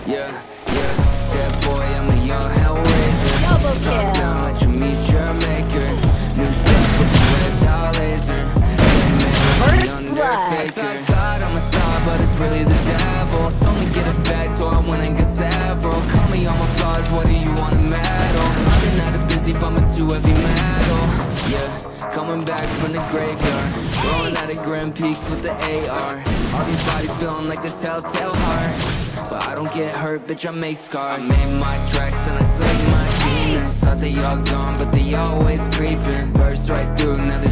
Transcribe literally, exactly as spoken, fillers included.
Yeah, yeah, that boy, I'm a young hellraiser. Double Drop kill. down, let you meet your maker. New stuff with the red dot laser. First Undertaker. blood. I thought I'm a star, but it's really the devil. Told me get it back, so I went and got several. Call me on my flaws, what do you want a medal? I've been out of busy, bumming too heavy metal. Yeah, coming back from the graveyard, rolling out of Grand Peaks with the A R. All these bodies feeling like a telltale heart, but I don't get hurt, bitch, I make scars. I made my tracks and I slayed my demons. Thought they all gone, but they always creeping. Burst right through, now they